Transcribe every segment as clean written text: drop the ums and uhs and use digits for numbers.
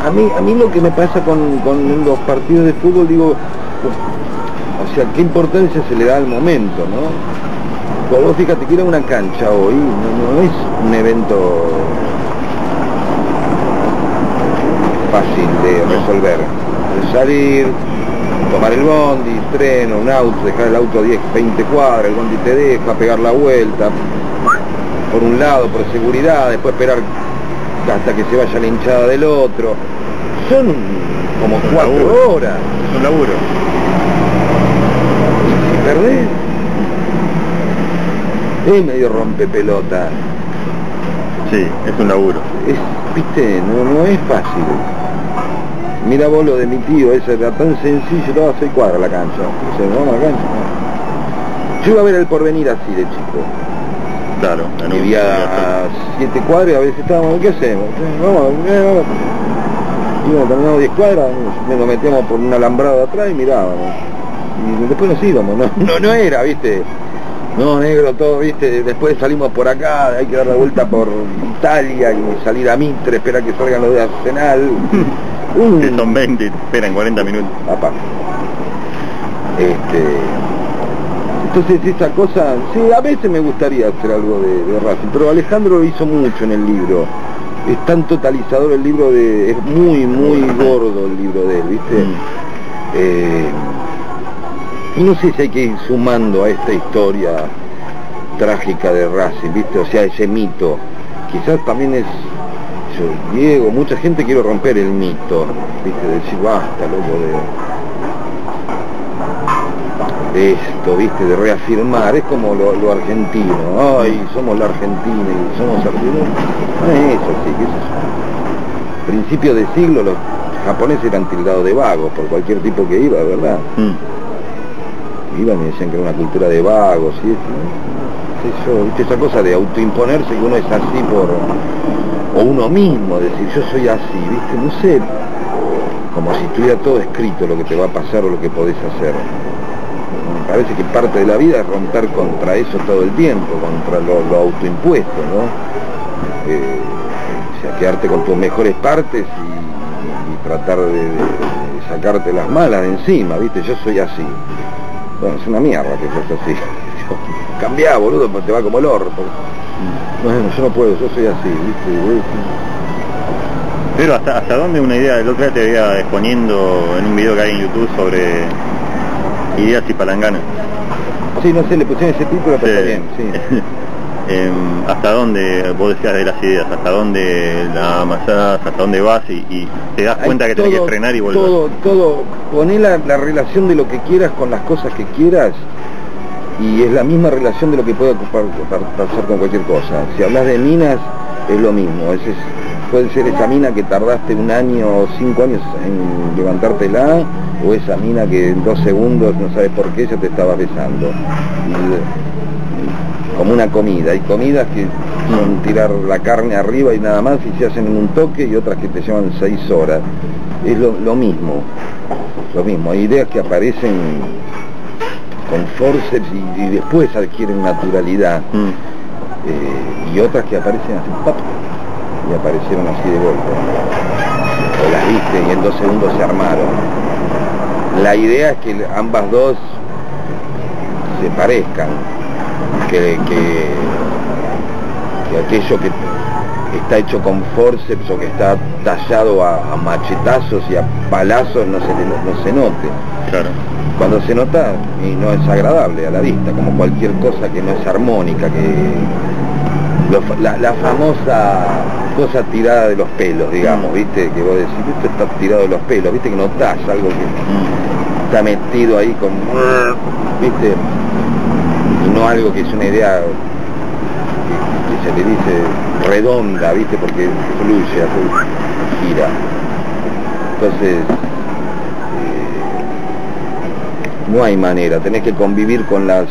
a mí lo que me pasa con los partidos de fútbol, digo, o sea, qué importancia se le da al momento, ¿no? Pues vos fíjate que ir a una cancha hoy no es un evento fácil de resolver. De salir, tomar el bondi, tren, un auto, dejar el auto a 10, 20 cuadras, el bondi te deja, pegar la vuelta, por un lado, por seguridad, después esperar hasta que se vaya la hinchada del otro. Son como 4 horas. Es un laburo. Y si perdés, es medio rompepelota. Sí, es un laburo. Viste, no es fácil. Mira vos lo de mi tío, ese era tan sencillo, daba 6 cuadras la cancha. Entonces, ¿no? La cancha, no. Yo iba a ver El Porvenir así de chico. Claro. Vivía a 7 cuadras y a veces estábamos, ¿qué hacemos? Vamos. Íbamos caminando 10 cuadras, nos metíamos por un alambrado atrás y mirábamos. Y después nos íbamos, no era, ¿viste? No, negro, todo, ¿viste? Después salimos por acá, hay que dar la vuelta por Italia y salir a Mitre, esperar que salgan los de Arsenal. Que son 20, esperan 40 minutos. Papá. Entonces esa cosa, sí, a veces me gustaría hacer algo de Racing, pero Alejandro lo hizo mucho en el libro. Es tan totalizador el libro, es muy gordo el libro de él, ¿viste? Y no sé si hay que ir sumando a esta historia trágica de Racing, ¿viste? O sea, ese mito. Quizás también es, Diego, mucha gente quiere romper el mito, ¿viste? Decir, basta, loco, de esto, ¿viste? De reafirmar, es como lo argentino. Ay, somos la Argentina y somos argentinos. No es eso, sí, que eso es. Principio de siglo los japoneses eran tildados de vagos por cualquier tipo que iba, ¿verdad? Iban y decían que era una cultura de vagos y eso, ¿viste? Esa cosa de autoimponerse que uno es así o uno mismo, decir yo soy así, ¿viste? No sé, como si estuviera todo escrito lo que te va a pasar o lo que podés hacer. Me parece que parte de la vida es romper contra eso todo el tiempo, contra lo autoimpuesto, ¿no? O sea, quedarte con tus mejores partes y tratar de sacarte las malas de encima, ¿viste? Yo soy así. Bueno, es una mierda que seas así. Cambiá, boludo, porque te va como el orto. Bueno, yo no puedo, yo soy así, ¿viste? Pero hasta dónde una idea, el otro día te veía exponiendo en un video que hay en YouTube sobre ideas y palanganas. Sí, no sé, le pusieron ese título, pero está bien, sí. ¿Hasta dónde vos decías de las ideas? ¿Hasta dónde la amasás? ¿Hasta dónde vas? Y te das cuenta que tenés que frenar y volver. Todo, poné la relación de lo que quieras con las cosas que quieras y es la misma relación de lo que puede pasar con cualquier cosa. Si hablas de minas, es lo mismo. Puede ser esa mina que tardaste 1 año o 5 años en levantártela, o esa mina que en 2 segundos, no sabes por qué, ya te estaba besando. Como una comida, hay comidas que son tirar la carne arriba y nada más y se hacen en un toque, y otras que te llevan 6 horas. Es lo mismo, hay ideas que aparecen con forceps y después adquieren naturalidad, y otras que aparecen así, ¡pap!, y aparecieron así de golpe, o las viste y en 2 segundos se armaron. La idea es que ambas dos se parezcan, que aquello que está hecho con forceps o que está tallado a machetazos y a palazos no se note. Claro. Cuando se nota, y no es agradable a la vista, como cualquier cosa que no es armónica, la famosa cosa tirada de los pelos, digamos, ¿viste? Que vos decís, esto está tirado de los pelos, ¿viste? Que notás algo que está metido ahí con, ¿viste? Y no algo que es una idea que se le dice redonda, ¿viste? Porque fluye, gira. Entonces, no hay manera, tenés que convivir con las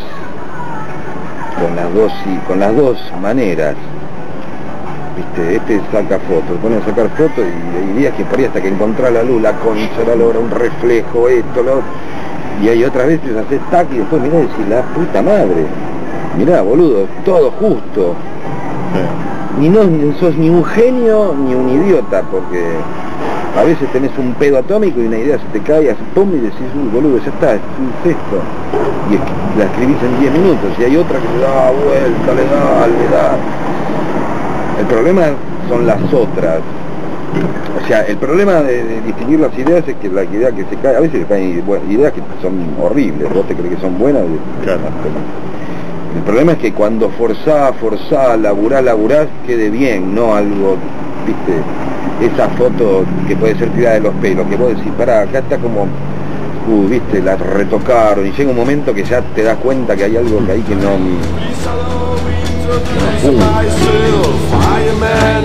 dos maneras, ¿viste? Saca fotos, pone a sacar fotos y hay días que por ahí hasta que encontrás la luz, la concha, la logra, un reflejo, esto, lo otro, y hay otras veces haces tac y después mirá y decís, la puta madre, mirá, boludo, todo justo. Ni sos ni un genio ni un idiota, porque A veces tenés un pedo atómico y una idea se te cae, así pum, y decís, uy, boludo, ya está, es esto. Y la escribís en 10 minutos, y hay otra que le da vuelta, le da. El problema son las otras. O sea, el problema de distinguir las ideas es que la idea que se cae, a veces caen ideas que son horribles, vos te crees que son buenas. Claro. El problema es que cuando forzás, laburás, quede bien, no algo, viste, esa foto que puede ser tirada de los pelos, que vos decís, pará, acá está como, viste, la retocaron, y llega un momento que ya te das cuenta que hay algo que ahí que no